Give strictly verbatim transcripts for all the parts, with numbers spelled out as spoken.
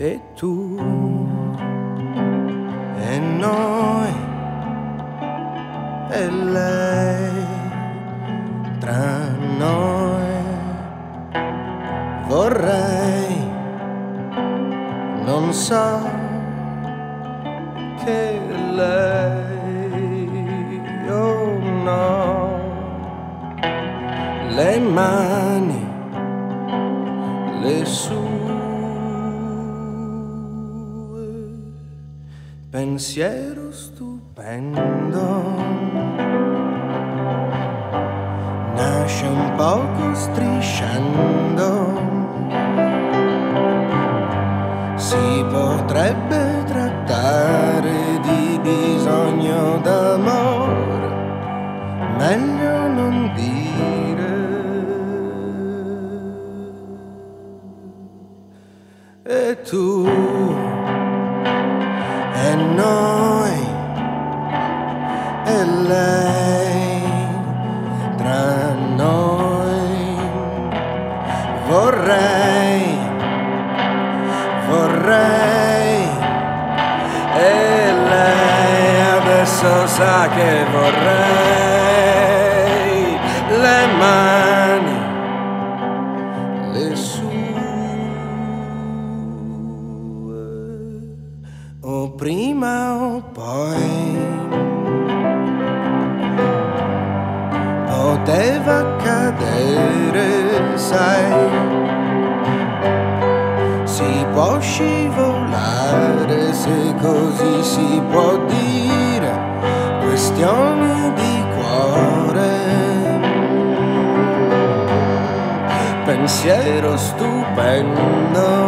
e tu e noi e lei, tra noi vorrei, non so che lei, oh no, le mani, le sue, pensiero stupendo, nasce un poco strisciando, si potrebbe trattare di bisogno d'amore, meglio non dire. E tu e noi e lei, tra noi vorrei, vorrei, e lei adesso sa che vorrei, le mani, le sue, o prima o poi poteva accadere, sai, si può scivolare, se così si può dire, questioni di cuore, pensiero stupendo,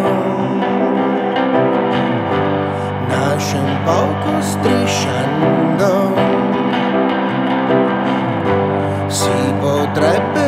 nasce un poco strisciando, si potrebbe